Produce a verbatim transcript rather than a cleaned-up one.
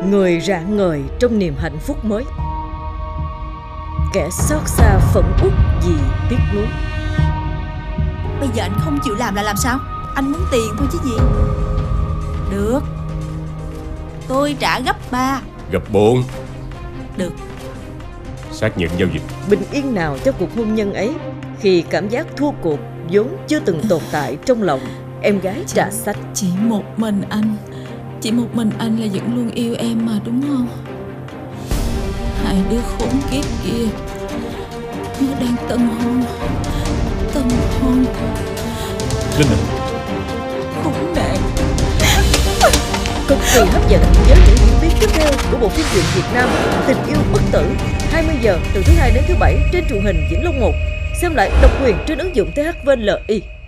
Người rạng ngời trong niềm hạnh phúc mới, kẻ xót xa phẫn uất vì tiếc nuối. Bây giờ anh không chịu làm là làm sao? Anh muốn tiền thôi chứ gì. Được, tôi trả gấp ba. Gấp bốn. Được. Xác nhận giao dịch. Bình yên nào cho cuộc hôn nhân ấy khi cảm giác thua cuộc vốn chưa từng tồn tại trong lòng em gái Trà Xanh. Chỉ một mình anh, chỉ một mình anh là vẫn luôn yêu em mà, đúng không? Hai đứa khốn kiếp kia nó đang tân hôn. Tân hôn. Linh à, Khốn nạn. Cực kỳ hấp dẫn với những diễn biến tiếp theo của bộ phim truyện Việt Nam Tình Yêu Bất Tử, hai mươi giờ từ thứ hai đến thứ bảy trên truyền hình Vĩnh Long một. Xem lại độc quyền trên ứng dụng tê hát vê lờ i.